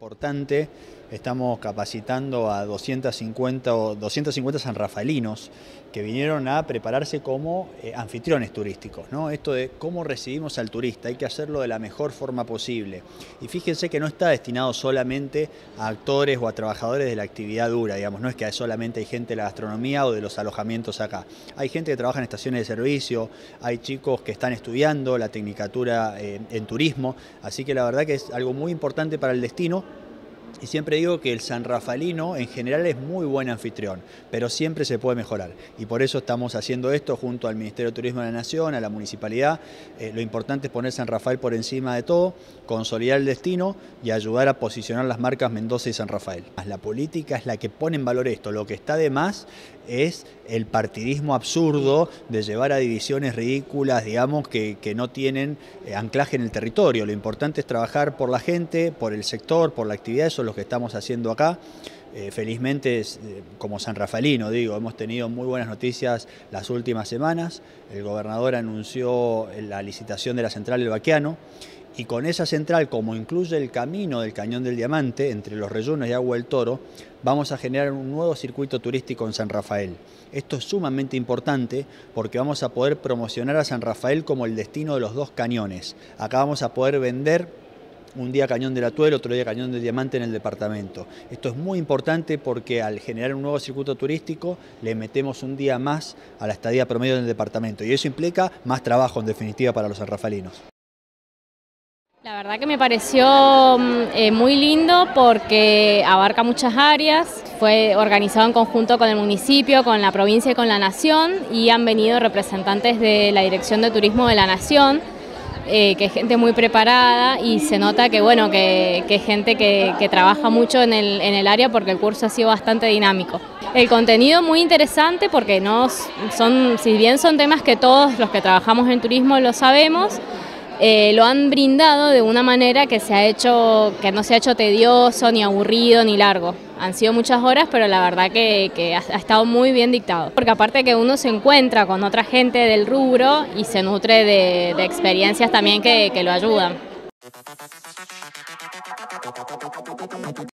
Importante, estamos capacitando a 250 sanrafaelinos que vinieron a prepararse como anfitriones turísticos, ¿no? Esto de cómo recibimos al turista, hay que hacerlo de la mejor forma posible. Y fíjense que no está destinado solamente a actores o a trabajadores de la actividad dura, digamos, no es que solamente hay gente de la gastronomía o de los alojamientos acá. Hay gente que trabaja en estaciones de servicio, hay chicos que están estudiando la tecnicatura en turismo, así que la verdad que es algo muy importante para el destino. Y siempre digo que el sanrafaelino en general es muy buen anfitrión, pero siempre se puede mejorar. Y por eso estamos haciendo esto junto al Ministerio de Turismo de la Nación, a la Municipalidad. Lo importante es poner San Rafael por encima de todo, consolidar el destino y ayudar a posicionar las marcas Mendoza y San Rafael. La política es la que pone en valor esto. Lo que está de más es el partidismo absurdo de llevar a divisiones ridículas, digamos, que no tienen anclaje en el territorio. Lo importante es trabajar por la gente, por el sector, por la actividad, eso es lo que estamos haciendo acá. Felizmente, como sanrafaelino, digo, hemos tenido muy buenas noticias las últimas semanas. El gobernador anunció la licitación de la central del Baqueano. Y con esa central, como incluye el camino del Cañón del Diamante, entre Los Reyunos y Agua del Toro, vamos a generar un nuevo circuito turístico en San Rafael. Esto es sumamente importante porque vamos a poder promocionar a San Rafael como el destino de los dos cañones. Acá vamos a poder vender un día Cañón del Atuel, otro día Cañón del Diamante en el departamento. Esto es muy importante porque al generar un nuevo circuito turístico le metemos un día más a la estadía promedio del departamento y eso implica más trabajo en definitiva para los sanrafaelinos. La verdad que me pareció muy lindo porque abarca muchas áreas, fue organizado en conjunto con el municipio, con la provincia y con la nación y han venido representantes de la Dirección de Turismo de la Nación, que es gente muy preparada y se nota que, bueno, que es gente que trabaja mucho en el área porque el curso ha sido bastante dinámico. El contenido muy interesante porque si bien son temas que todos los que trabajamos en turismo lo sabemos, lo han brindado de una manera que no se ha hecho tedioso, ni aburrido, ni largo. Han sido muchas horas, pero la verdad que ha estado muy bien dictado. Porque aparte que uno se encuentra con otra gente del rubro y se nutre de experiencias también que lo ayudan.